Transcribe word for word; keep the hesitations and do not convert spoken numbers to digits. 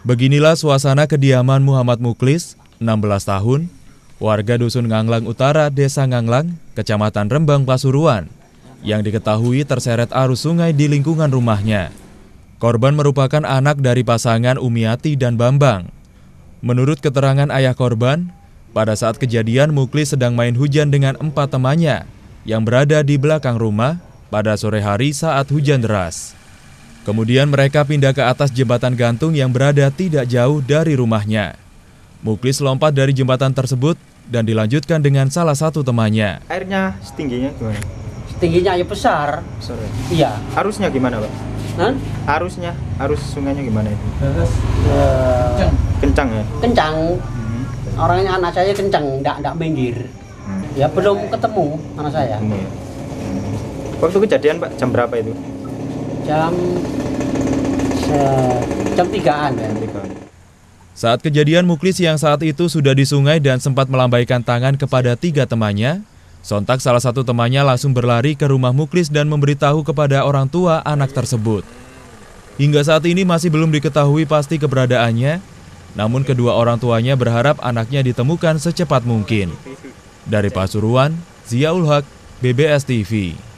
Beginilah suasana kediaman Muhammad Muklis, enam belas tahun, warga Dusun Nganglang Utara, Desa Nganglang, Kecamatan Rembang, Pasuruan, yang diketahui terseret arus sungai di lingkungan rumahnya. Korban merupakan anak dari pasangan Umiati dan Bambang. Menurut keterangan ayah korban, pada saat kejadian Muklis sedang main hujan dengan empat temannya yang berada di belakang rumah pada sore hari saat hujan deras. Kemudian mereka pindah ke atas jembatan gantung yang berada tidak jauh dari rumahnya. Muklis lompat dari jembatan tersebut dan dilanjutkan dengan salah satu temannya. Airnya setingginya gimana? Setingginya ya besar. Besar ya? Iya. Arusnya gimana, Pak? Hah? Arusnya, arus sungainya gimana itu? Uh, Kencang ya? Kencang. Hmm. Orangnya anak saya kencang, enggak enggak minggir. Hmm. Ya belum ketemu anak saya. Ketemu ya? Hmm. Waktu kejadian, Pak, jam berapa itu? Jam se jam tigaan ya. Saat kejadian, Muklis yang saat itu sudah di sungai dan sempat melambaikan tangan kepada tiga temannya. Sontak salah satu temannya langsung berlari ke rumah Muklis dan memberitahu kepada orang tua anak tersebut. Hingga saat ini masih belum diketahui pasti keberadaannya, namun kedua orang tuanya berharap anaknya ditemukan secepat mungkin. Dari Pasuruan, Ziaul Haq, B B S T V.